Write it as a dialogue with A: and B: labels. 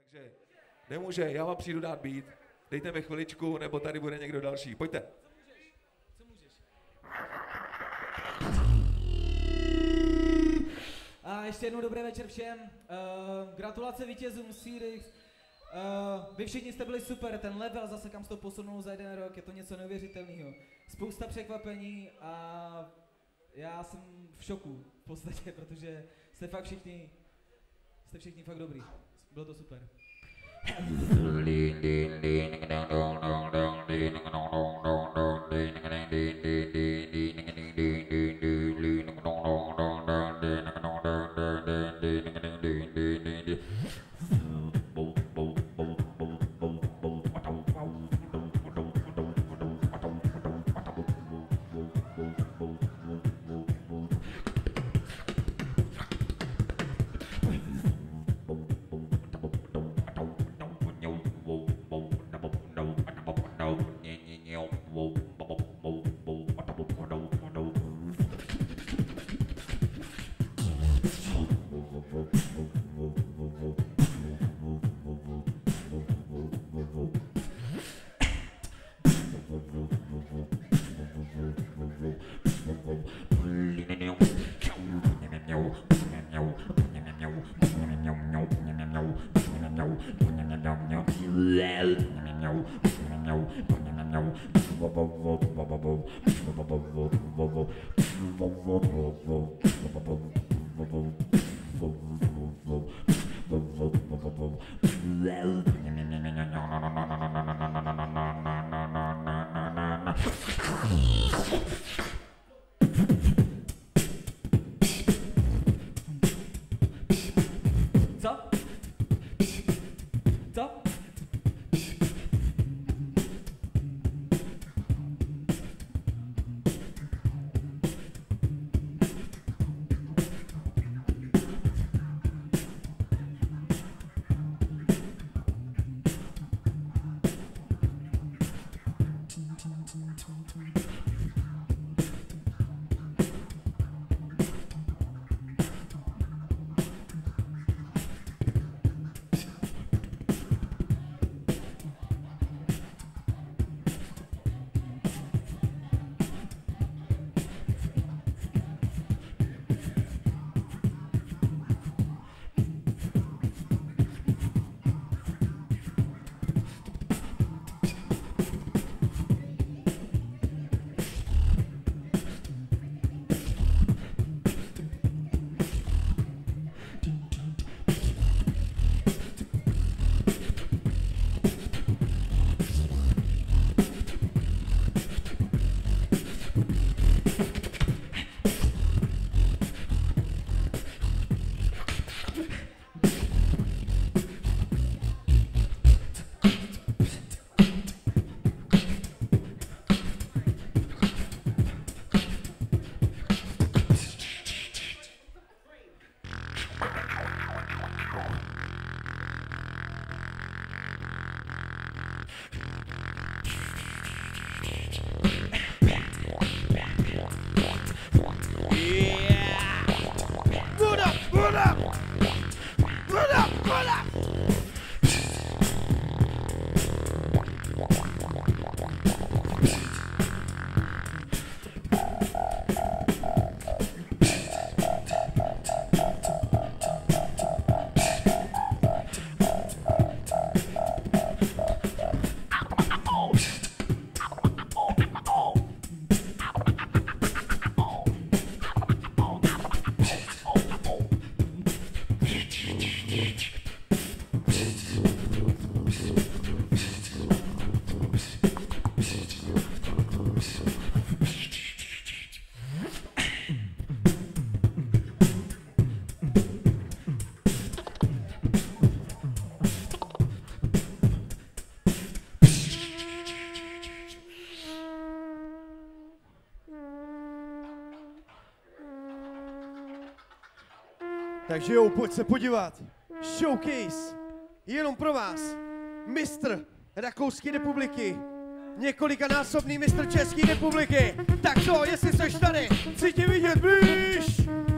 A: Takže nemůže, já vám přijdu dát beat, dejte mi chviličku, nebo tady bude někdo další, pojďte.
B: Co můžeš? A ještě jednou dobrý večer všem. Gratulace vítězům Series. Vy všichni jste byli super, ten level zase kam jste to posunul za 1 rok, je to něco neuvěřitelného. Spousta překvapení a já jsem v šoku v podstatě, protože jste všichni fakt dobrý. Bylo to super.
C: Takže jo, pojď se podívat. Showcase. Jenom pro vás. Mistr Rakouské republiky. Několikanásobný mistr České republiky. Tak co, jestli seš tady, chci tě vidět blíž.